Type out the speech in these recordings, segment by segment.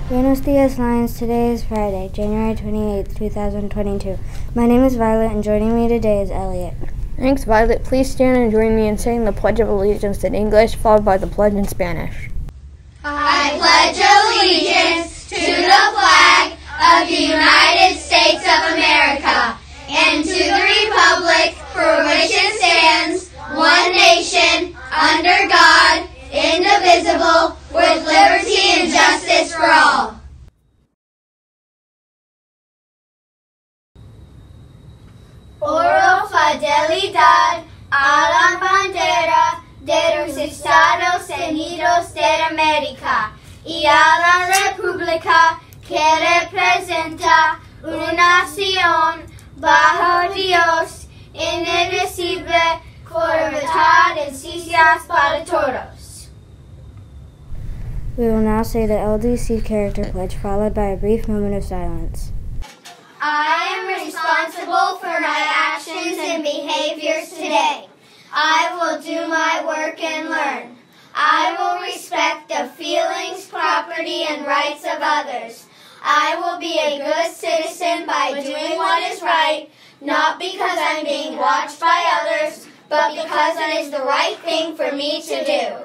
Buenos dias, Lions. Today is Friday, January 28th, 2022. My name is Violet, and joining me today is Elliot. Thanks, Violet. Please stand and join me in saying the Pledge of Allegiance in English, followed by the pledge in Spanish. I pledge allegiance to the flag of the United States of America and to the republic for which it stands, one nation, under God, indivisible, with liberty and justice for all. Oro fidelidad a la bandera de los Estados Unidos de América y a la república que representa una nación bajo Dios, indivisible, con libertad y justicia para todos. We will now say the LDC character pledge, followed by a brief moment of silence. I am responsible for my actions and behaviors today. I will do my work and learn. I will respect the feelings, property, and rights of others. I will be a good citizen by doing what is right, not because I'm being watched by others, but because it is the right thing for me to do.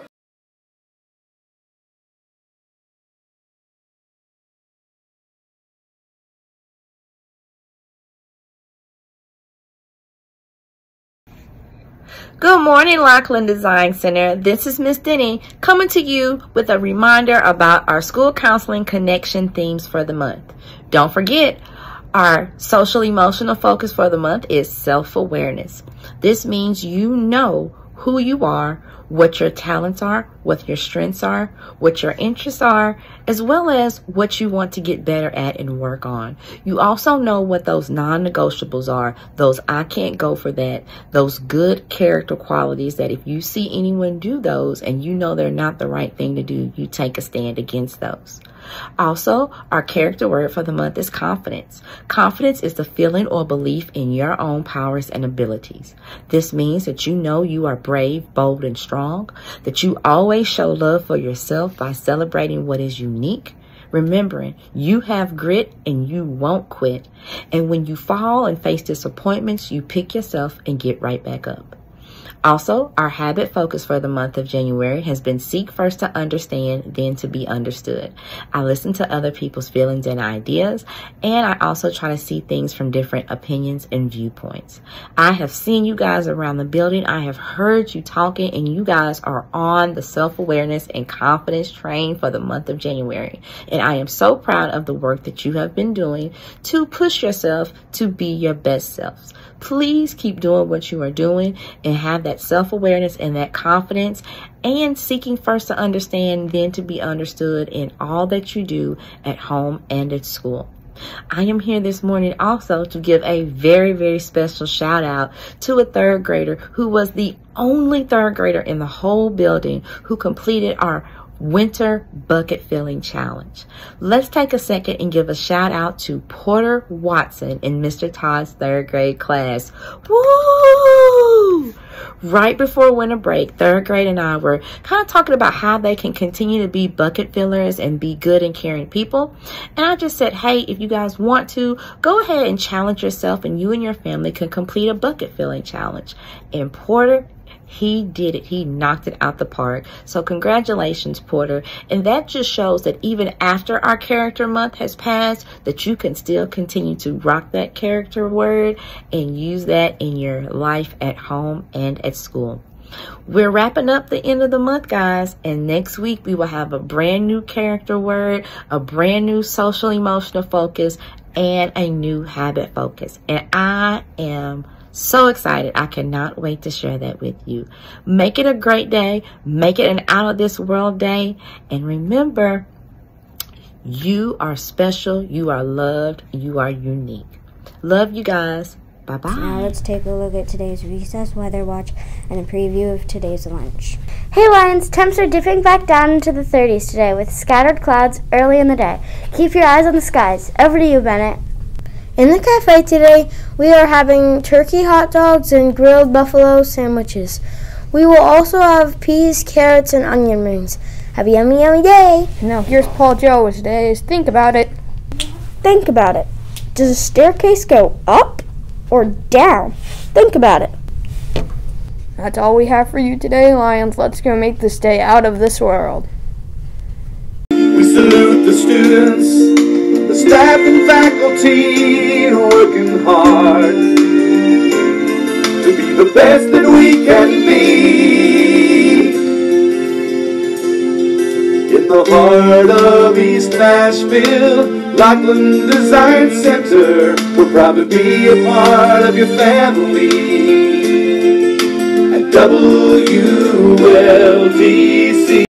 Good morning, Laughlin Design Center. This is Miss Denny coming to you with a reminder about our school counseling connection themes for the month. Don't forget, our social emotional focus for the month is self-awareness. This means you know who you are, what your talents are, what your strengths are, what your interests are, as well as what you want to get better at and work on. You also know what those non-negotiables are, those I can't go for that, those good character qualities that if you see anyone do those and you know they're not the right thing to do, you take a stand against those. Also, our character word for the month is confidence. Confidence is the feeling or belief in your own powers and abilities. This means that you know you are brave, bold, and strong, that you always show love for yourself by celebrating what is unique, remembering you have grit and you won't quit, and when you fall and face disappointments, you pick yourself and get right back up. Also, our habit focus for the month of January has been seek first to understand, then to be understood. I listen to other people's feelings and ideas, and I also try to see things from different opinions and viewpoints. I have seen you guys around the building. I have heard you talking, and you guys are on the self-awareness and confidence train for the month of January. And I am so proud of the work that you have been doing to push yourself to be your best selves. Please keep doing what you are doing and have that self-awareness and that confidence, and seeking first to understand, then to be understood in all that you do at home and at school. I am here this morning also to give a very, very special shout out to a third grader who was the only third grader in the whole building who completed our Winter Bucket Filling Challenge. Let's take a second and give a shout out to Porter Watson in Mr. Todd's third grade class. Woo! Right before winter break, third grade and I were kind of talking about how they can continue to be bucket fillers and be good and caring people. And I just said, hey, if you guys want to, go ahead and challenge yourself, and you and your family can complete a bucket filling challenge. And Porter, he did it. He knocked it out the park. So congratulations, Porter. And that just shows that even after our character month has passed, that you can still continue to rock that character word and use that in your life at home and at school. We're wrapping up the end of the month, guys, and next week we will have a brand new character word, a brand new social emotional focus, and a new habit focus. And I am so excited. I cannot wait to share that with you. Make it a great day. Make it an out of this world day. And remember, you are special. You are loved. You are unique. Love you guys. Bye-bye. So now let's take a look at today's recess weather watch and a preview of today's lunch. Hey Lions, temps are dipping back down into the 30s today with scattered clouds early in the day. Keep your eyes on the skies. Over to you, Bennett. In the cafe today, we are having turkey hot dogs and grilled buffalo sandwiches. We will also have peas, carrots, and onion rings. Have a yummy, yummy day. Now here's Paul Joe with today's Think About It. Think about it. Does a staircase go up or down? Think about it. That's all we have for you today, Lions. Let's go make this day out of this world. We salute the students, the staff and faculty working hard to be the best that we can be. In the heart of East Nashville, Lackland Design Center, we're proud to be a part of your family. At WLDC.